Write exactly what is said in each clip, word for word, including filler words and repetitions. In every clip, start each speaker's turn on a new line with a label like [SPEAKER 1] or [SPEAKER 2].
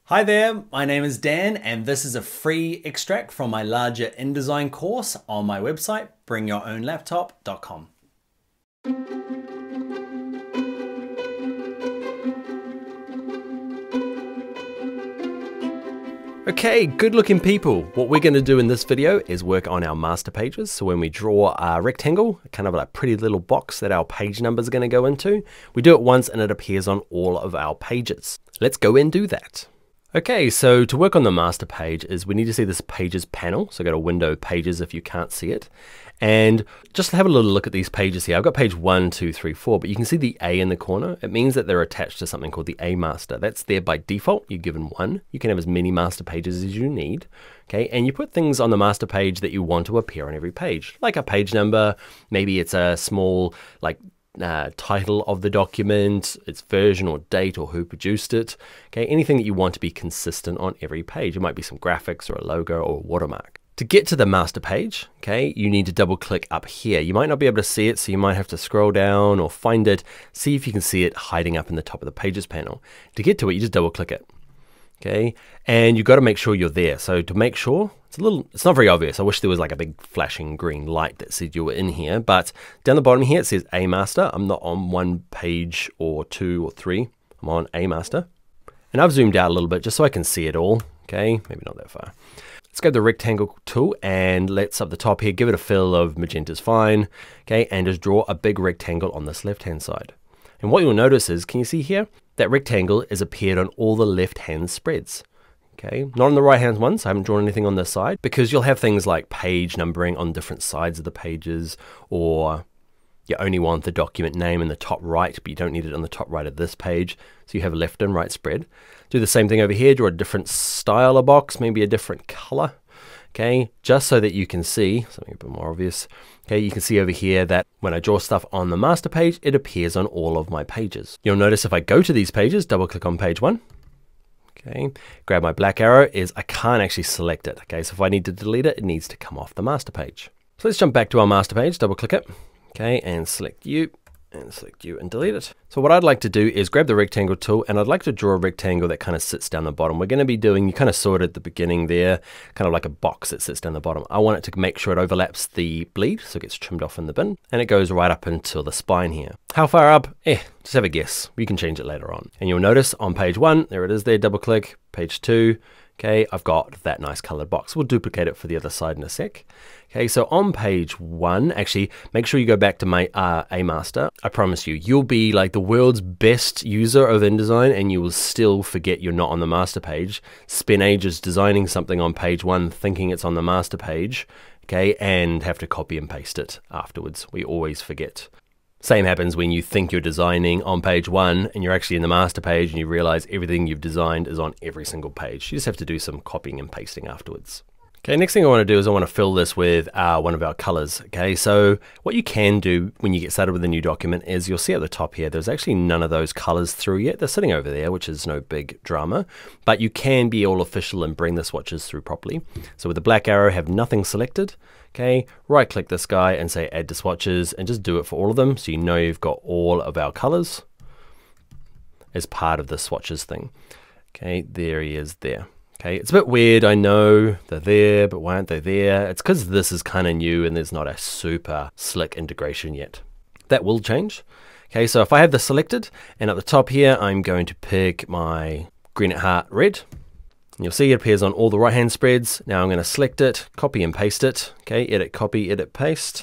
[SPEAKER 1] Hi there, my name is Dan and this is a free extract from my larger InDesign course on my website, bring your own laptop dot com.
[SPEAKER 2] Okay, good looking people. What we're going to do in this video is work on our master pages. So when we draw a rectangle, kind of a pretty little box that our page numbers are going to go into, we do it once and it appears on all of our pages. Let's go and do that. Okay, so to work on the master page is we need to see this pages panel. So go to window pages if you can't see it. And just have a little look at these pages here. I've got page one, two, three, four, but you can see the A in the corner. It means that they're attached to something called the A master. That's there by default. You're given one. You can have as many master pages as you need. Okay, and you put things on the master page that you want to appear on every page, like a page number. Maybe it's a small like Uh, title of the document, its version or date or who produced it. Okay, anything that you want to be consistent on every page. It might be some graphics or a logo or a watermark. To get to the master page, okay, you need to double click up here. You might not be able to see it, so you might have to scroll down or find it, see if you can see it hiding up in the top of the pages panel. To get to it, you just double click it. Okay, and you've got to make sure you're there. So to make sure, it's a little, it's not very obvious. I wish there was like a big flashing green light that said you were in here, but down the bottom here, it says A master. I'm not on one page or two or three. I'm on A master. And I've zoomed out a little bit just so I can see it all. Okay, maybe not that far. Let's go to the rectangle tool and let's up the top here, give it a fill of magenta's fine. Okay, and just draw a big rectangle on this left-hand side. And what you'll notice is, can you see here? That rectangle is appeared on all the left-hand spreads. Okay, not on the right-hand ones. I haven't drawn anything on this side because you'll have things like page numbering on different sides of the pages, or you only want the document name in the top right, but you don't need it on the top right of this page. So you have a left and right spread. Do the same thing over here. Draw a different style of box, maybe a different color. Okay, just so that you can see something a bit more obvious. Okay, you can see over here that when I draw stuff on the master page, it appears on all of my pages. You'll notice if I go to these pages, double click on page one. Okay, grab my black arrow, is I can't actually select it. Okay, so if I need to delete it, it needs to come off the master page. So let's jump back to our master page, double click it. Okay, and select you. And select you and delete it. So what I'd like to do is grab the rectangle tool and I'd like to draw a rectangle that kind of sits down the bottom. We're going to be doing, you kind of saw it at the beginning there, kind of like a box that sits down the bottom. I want it to make sure it overlaps the bleed, so it gets trimmed off in the bin, and it goes right up until the spine here. How far up? Eh, just have a guess. You can change it later on. And you'll notice on page one, there it is there, double click, page two. Okay, I've got that nice colored box. We'll duplicate it for the other side in a sec. Okay, so on page one, actually, make sure you go back to my uh, A master. I promise you, you'll be like the world's best user of InDesign and you will still forget you're not on the master page. Spend ages designing something on page one, thinking it's on the master page, okay, and have to copy and paste it afterwards. We always forget. Same happens when you think you're designing on page one and you're actually in the master page and you realize everything you've designed is on every single page. You just have to do some copying and pasting afterwards. Okay, next thing I want to do is I want to fill this with uh, one of our colors. Okay, so what you can do when you get started with a new document is you'll see at the top here, there's actually none of those colors through yet. They're sitting over there, which is no big drama, but you can be all official and bring the swatches through properly. So with the black arrow, have nothing selected. Okay, right click this guy and say add to swatches and just do it for all of them. So you know you've got all of our colors as part of the swatches thing. Okay, there he is there. Okay, it's a bit weird, I know, they're there, but why aren't they there? It's because this is kind of new and there's not a super slick integration yet. That will change. Okay, so if I have this selected, and at the top here, I'm going to pick my green at heart red. And you'll see it appears on all the right-hand spreads. Now I'm going to select it, copy and paste it. Okay, edit, copy, edit, paste.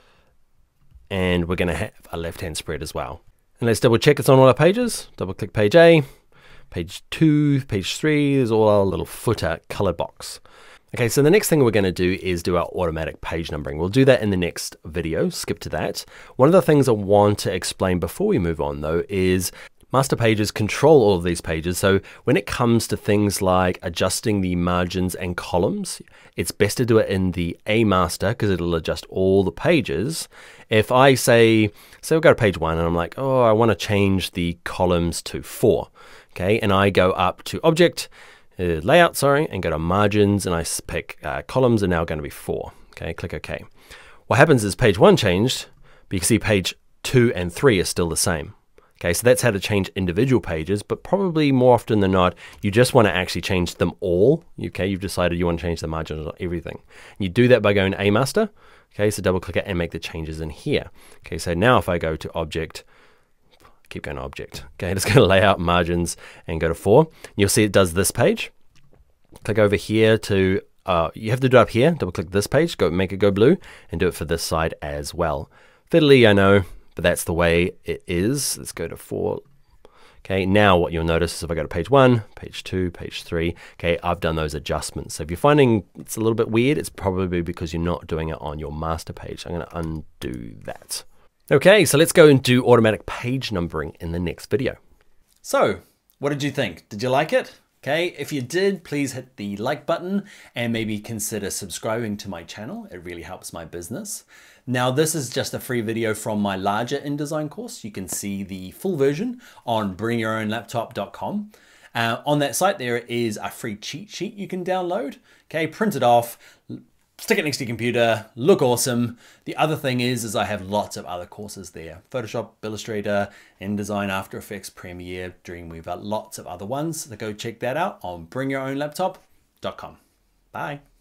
[SPEAKER 2] And we're going to have a left-hand spread as well. And let's double check it's on all our pages. Double click page A. Page two, page three, there's all our little footer color box. Okay, so the next thing we're going to do is do our automatic page numbering. We'll do that in the next video, skip to that. One of the things I want to explain before we move on though is master pages control all of these pages. So when it comes to things like adjusting the margins and columns, it's best to do it in the A master because it'll adjust all the pages. If I say, say we'll go to page one and I'm like, oh, I want to change the columns to four. Okay, and I go up to object, uh, layout, sorry, and go to margins, and I pick uh, columns are now going to be four. Okay, click OK. What happens is page one changed, but you can see page two and three are still the same. Okay, so that's how to change individual pages, but probably more often than not, you just want to actually change them all. Okay, you've decided you want to change the margins on everything. You do that by going to A Master. Okay, so double click it and make the changes in here. Okay, so now if I go to Object, keep going to Object. Okay, just go to Layout, Margins, and go to four. You'll see it does this page. Click over here to, uh, you have to do it up here, double click this page, go make it go blue, and do it for this side as well. Fiddly, I know, but that's the way it is. Let's go to four. Okay, now what you'll notice is if I go to page one, page two, page three, okay, I've done those adjustments. So if you're finding it's a little bit weird, it's probably because you're not doing it on your master page. I'm gonna undo that. Okay, so let's go and do automatic page numbering in the next video.
[SPEAKER 1] So, what did you think? Did you like it? Okay, if you did, please hit the like button and maybe consider subscribing to my channel. It really helps my business. Now, this is just a free video from my larger InDesign course. You can see the full version on bring your own laptop dot com. Uh, on that site, there is a free cheat sheet you can download. Okay, print it off, stick it next to your computer, look awesome. The other thing is, is I have lots of other courses there. Photoshop, Illustrator, InDesign, After Effects, Premiere, Dreamweaver, lots of other ones. So go check that out on bring your own laptop dot com. Bye.